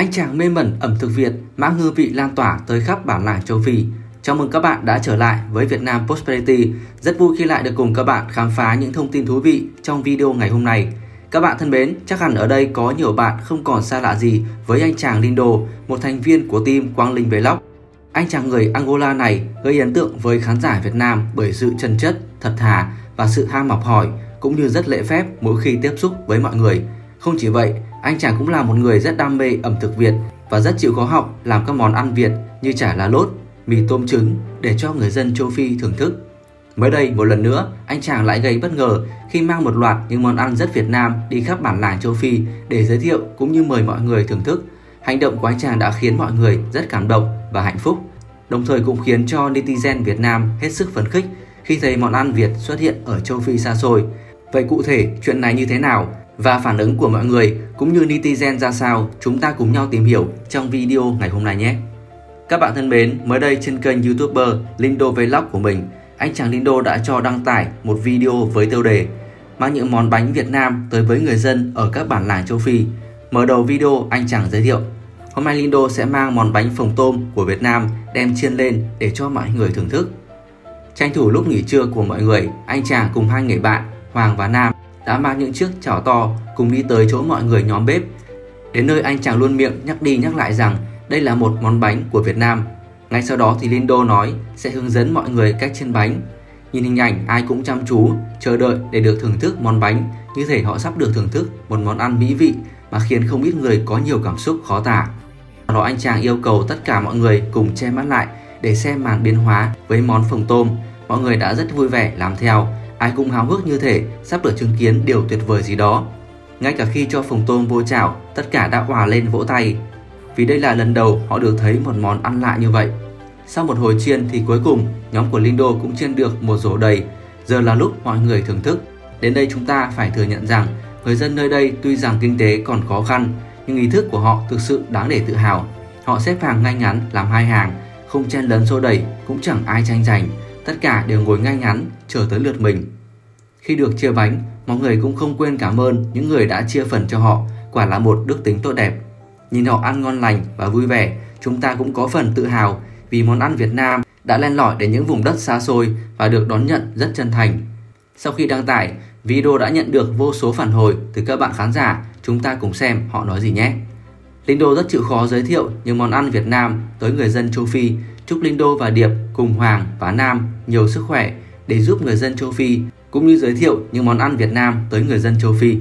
Anh chàng mê mẩn ẩm thực Việt mang hương vị lan tỏa tới khắp bản làng châu Phi. Chào mừng các bạn đã trở lại với Vietnam Prosperity. Rất vui khi lại được cùng các bạn khám phá những thông tin thú vị trong video ngày hôm nay. Các bạn thân mến, chắc hẳn ở đây có nhiều bạn không còn xa lạ gì với anh chàng Lindo, một thành viên của team Quang Linh Vlog. Anh chàng người Angola này gây ấn tượng với khán giả Việt Nam bởi sự chân chất, thật thà và sự ham học hỏi, cũng như rất lễ phép mỗi khi tiếp xúc với mọi người. Không chỉ vậy, anh chàng cũng là một người rất đam mê ẩm thực Việt và rất chịu khó học làm các món ăn Việt như chả lá lốt, mì tôm trứng để cho người dân châu Phi thưởng thức. Mới đây, một lần nữa, anh chàng lại gây bất ngờ khi mang một loạt những món ăn rất Việt Nam đi khắp bản làng châu Phi để giới thiệu cũng như mời mọi người thưởng thức. Hành động của anh chàng đã khiến mọi người rất cảm động và hạnh phúc, đồng thời cũng khiến cho netizen Việt Nam hết sức phấn khích khi thấy món ăn Việt xuất hiện ở châu Phi xa xôi. Vậy cụ thể chuyện này như thế nào và phản ứng của mọi người cũng như netizen ra sao, chúng ta cùng nhau tìm hiểu trong video ngày hôm nay nhé. Các bạn thân mến, mới đây trên kênh YouTuber Lindo Vlog của mình, anh chàng Lindo đã cho đăng tải một video với tiêu đề mang những món bánh Việt Nam tới với người dân ở các bản làng châu Phi. Mở đầu video, anh chàng giới thiệu hôm nay Lindo sẽ mang món bánh phồng tôm của Việt Nam đem chiên lên để cho mọi người thưởng thức. Tranh thủ lúc nghỉ trưa của mọi người, anh chàng cùng hai người bạn Hoàng và Nam đã mang những chiếc chảo to cùng đi tới chỗ mọi người nhóm bếp. Đến nơi anh chàng luôn miệng nhắc đi nhắc lại rằng đây là một món bánh của Việt Nam. Ngay sau đó thì Lindo nói sẽ hướng dẫn mọi người cách chiên bánh. Nhìn hình ảnh ai cũng chăm chú chờ đợi để được thưởng thức món bánh, như thể họ sắp được thưởng thức một món ăn mỹ vị mà khiến không ít người có nhiều cảm xúc khó tả. Sau đó anh chàng yêu cầu tất cả mọi người cùng che mắt lại để xem màn biến hóa với món phồng tôm. Mọi người đã rất vui vẻ làm theo, ai cũng háo hức như thể sắp được chứng kiến điều tuyệt vời gì đó. Ngay cả khi cho phồng tôm vô chảo, tất cả đã òa lên vỗ tay, vì đây là lần đầu họ được thấy một món ăn lạ như vậy. Sau một hồi chiên thì cuối cùng nhóm của Lindo cũng chiên được một rổ đầy. Giờ là lúc mọi người thưởng thức. Đến đây chúng ta phải thừa nhận rằng người dân nơi đây tuy rằng kinh tế còn khó khăn, nhưng ý thức của họ thực sự đáng để tự hào. Họ xếp hàng ngay ngắn làm hai hàng, không chen lấn xô đẩy, cũng chẳng ai tranh giành. Tất cả đều ngồi ngay ngắn chờ tới lượt mình. Khi được chia bánh, mọi người cũng không quên cảm ơn những người đã chia phần cho họ, quả là một đức tính tốt đẹp. Nhìn họ ăn ngon lành và vui vẻ, chúng ta cũng có phần tự hào vì món ăn Việt Nam đã len lỏi đến những vùng đất xa xôi và được đón nhận rất chân thành. Sau khi đăng tải, video đã nhận được vô số phản hồi từ các bạn khán giả, chúng ta cùng xem họ nói gì nhé. Lindo rất chịu khó giới thiệu những món ăn Việt Nam tới người dân châu Phi. Chúc Lindo và Điệp cùng Hoàng và Nam nhiều sức khỏe để giúp người dân châu Phi, cũng như giới thiệu những món ăn Việt Nam tới người dân châu Phi.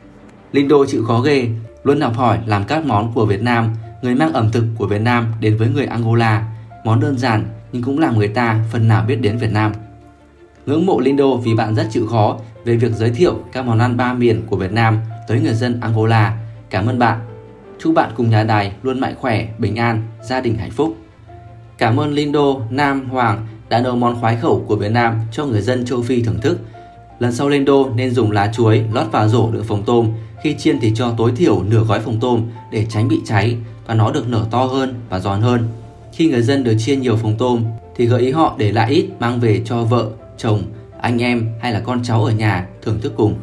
Lindo chịu khó ghê, luôn học hỏi làm các món của Việt Nam, người mang ẩm thực của Việt Nam đến với người Angola. Món đơn giản nhưng cũng làm người ta phần nào biết đến Việt Nam. Ngưỡng mộ Lindo vì bạn rất chịu khó về việc giới thiệu các món ăn ba miền của Việt Nam tới người dân Angola. Cảm ơn bạn. Chúc bạn cùng nhà đài luôn mạnh khỏe, bình an, gia đình hạnh phúc. Cảm ơn Lindo, Nam, Hoàng đã nấu món khoái khẩu của Việt Nam cho người dân châu Phi thưởng thức. Lần sau Lindo nên dùng lá chuối lót vào rổ đựng phồng tôm. Khi chiên thì cho tối thiểu nửa gói phồng tôm để tránh bị cháy và nó được nở to hơn và giòn hơn. Khi người dân được chiên nhiều phồng tôm thì gợi ý họ để lại ít mang về cho vợ, chồng, anh em hay là con cháu ở nhà thưởng thức cùng.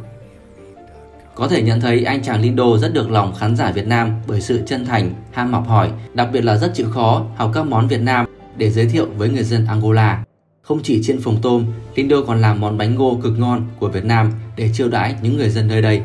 Có thể nhận thấy anh chàng Lindo rất được lòng khán giả Việt Nam bởi sự chân thành, ham học hỏi, đặc biệt là rất chịu khó học các món Việt Nam để giới thiệu với người dân Angola. Không chỉ chiên phồng tôm, Lindo còn làm món bánh ngô cực ngon của Việt Nam để chiêu đãi những người dân nơi đây.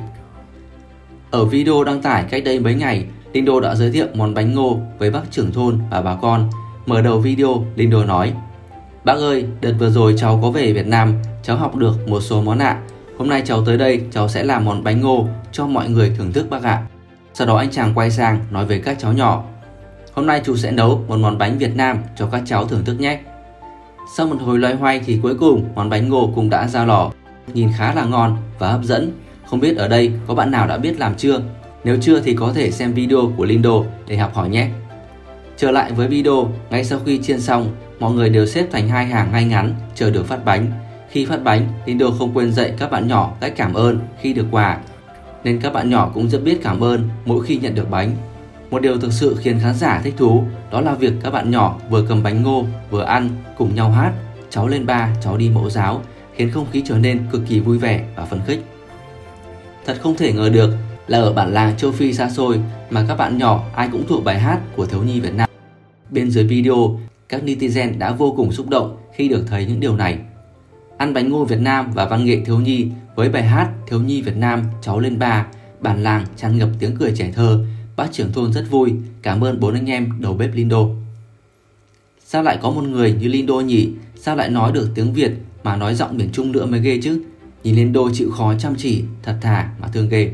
Ở video đăng tải cách đây mấy ngày, Lindo đã giới thiệu món bánh ngô với bác trưởng thôn và bà con. Mở đầu video, Lindo nói: "Bác ơi, đợt vừa rồi cháu có về Việt Nam, cháu học được một số món ạ. Hôm nay cháu tới đây, cháu sẽ làm món bánh ngô cho mọi người thưởng thức bác ạ." Sau đó anh chàng quay sang nói với các cháu nhỏ: "Hôm nay chú sẽ nấu một món bánh Việt Nam cho các cháu thưởng thức nhé." Sau một hồi loay hoay thì cuối cùng món bánh ngô cũng đã ra lò. Nhìn khá là ngon và hấp dẫn. Không biết ở đây có bạn nào đã biết làm chưa? Nếu chưa thì có thể xem video của Lindo để học hỏi nhé. Trở lại với video, ngay sau khi chiên xong, mọi người đều xếp thành hai hàng ngay ngắn chờ được phát bánh. Khi phát bánh, Lindo không quên dạy các bạn nhỏ cách cảm ơn khi được quà, nên các bạn nhỏ cũng rất biết cảm ơn mỗi khi nhận được bánh. Một điều thực sự khiến khán giả thích thú đó là việc các bạn nhỏ vừa cầm bánh ngô vừa ăn cùng nhau hát "Cháu lên ba, cháu đi mẫu giáo", khiến không khí trở nên cực kỳ vui vẻ và phấn khích. Thật không thể ngờ được là ở bản làng châu Phi xa xôi mà các bạn nhỏ ai cũng thuộc bài hát của thiếu nhi Việt Nam. Bên dưới video, các netizen đã vô cùng xúc động khi được thấy những điều này. Ăn bánh ngô Việt Nam và văn nghệ thiếu nhi với bài hát Thiếu nhi Việt Nam cháu lên ba, bản làng tràn ngập tiếng cười trẻ thơ, bác trưởng thôn rất vui, cảm ơn 4 anh em đầu bếp Lindo. Sao lại có một người như Lindo nhỉ? Sao lại nói được tiếng Việt mà nói giọng miền Trung nữa mới ghê chứ? Nhìn Lindo chịu khó chăm chỉ, thật thà mà thương ghê.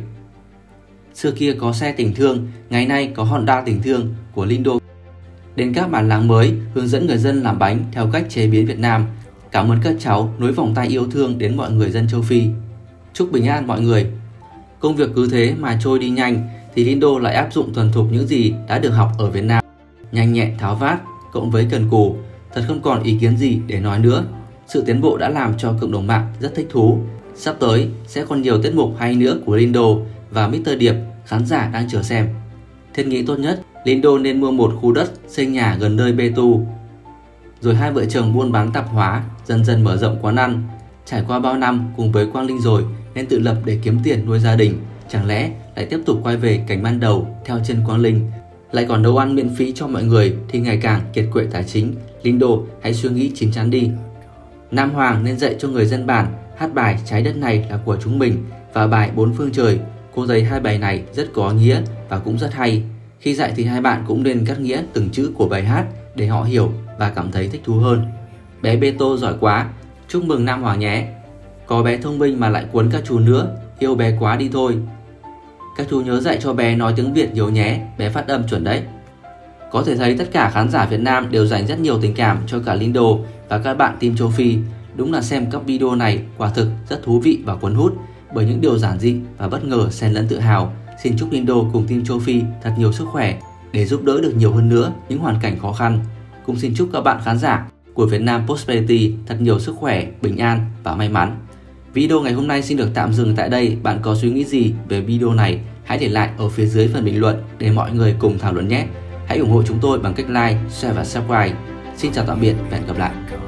Xưa kia có xe tình thương, ngày nay có Honda tình thương của Lindo. Đến các bản làng mới hướng dẫn người dân làm bánh theo cách chế biến Việt Nam. Cảm ơn các cháu nối vòng tay yêu thương đến mọi người dân châu Phi. Chúc bình an mọi người. Công việc cứ thế mà trôi đi nhanh thì Lindo lại áp dụng thuần thục những gì đã được học ở Việt Nam. Nhanh nhẹn tháo vát cộng với cần cù, thật không còn ý kiến gì để nói nữa. Sự tiến bộ đã làm cho cộng đồng mạng rất thích thú. Sắp tới sẽ còn nhiều tiết mục hay nữa của Lindo và Mr. Điệp, khán giả đang chờ xem. Thiết nghĩ tốt nhất, Lindo nên mua một khu đất xây nhà gần nơi bê tu. Rồi hai vợ chồng buôn bán tạp hóa, dần dần mở rộng quán ăn. Trải qua bao năm cùng với Quang Linh rồi nên tự lập để kiếm tiền nuôi gia đình. Chẳng lẽ lại tiếp tục quay về cảnh ban đầu theo chân Quang Linh, lại còn nấu ăn miễn phí cho mọi người thì ngày càng kiệt quệ tài chính. Lindo hãy suy nghĩ chín chắn đi. Nam Hoàng nên dạy cho người dân bản hát bài Trái đất này là của chúng mình và bài Bốn phương trời. Cô thấy hai bài này rất có nghĩa và cũng rất hay. Khi dạy thì hai bạn cũng nên cắt nghĩa từng chữ của bài hát để họ hiểu và cảm thấy thích thú hơn. Bé Beto giỏi quá, chúc mừng Nam Hoàng nhé. Có bé thông minh mà lại cuốn các chú nữa, yêu bé quá đi thôi. Các chú nhớ dạy cho bé nói tiếng Việt nhiều nhé, bé phát âm chuẩn đấy. Có thể thấy tất cả khán giả Việt Nam đều dành rất nhiều tình cảm cho cả Lindo và các bạn team châu Phi. Đúng là xem các video này quả thực rất thú vị và cuốn hút bởi những điều giản dị và bất ngờ xen lẫn tự hào. Xin chúc Lindo cùng team châu Phi thật nhiều sức khỏe để giúp đỡ được nhiều hơn nữa những hoàn cảnh khó khăn. Cũng xin chúc các bạn khán giả của Việt Nam Prosperity thật nhiều sức khỏe, bình an và may mắn. Video ngày hôm nay xin được tạm dừng tại đây. Bạn có suy nghĩ gì về video này? Hãy để lại ở phía dưới phần bình luận để mọi người cùng thảo luận nhé. Hãy ủng hộ chúng tôi bằng cách like, share và subscribe. Xin chào tạm biệt và hẹn gặp lại.